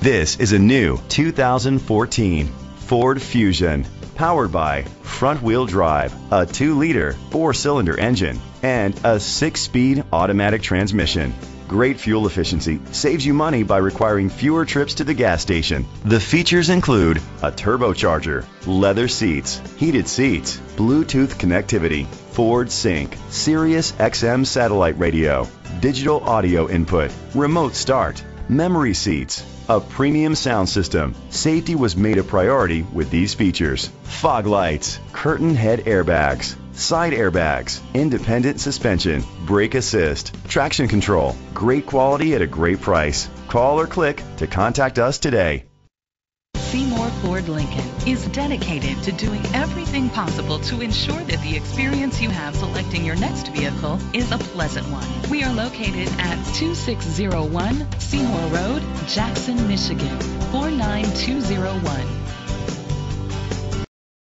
This is a new 2014 Ford Fusion, powered by front-wheel drive, a 2-liter 4-cylinder engine, and a 6-speed automatic transmission. Great fuel efficiency saves you money by requiring fewer trips to the gas station. The features include a turbocharger, leather seats, heated seats, Bluetooth connectivity, Ford Sync, Sirius XM satellite radio, digital audio input, remote start, memory seats, a premium sound system. Safety was made a priority with these features: fog lights, curtain head airbags, side airbags, independent suspension, brake assist, traction control. Great quality at a great price. Call or click to contact us today. Seymour Ford Lincoln is dedicated to doing everything possible to ensure that the experience you have selecting your next vehicle is a pleasant one. We are located at 2601 Seymour Road, Jackson, Michigan, 49201.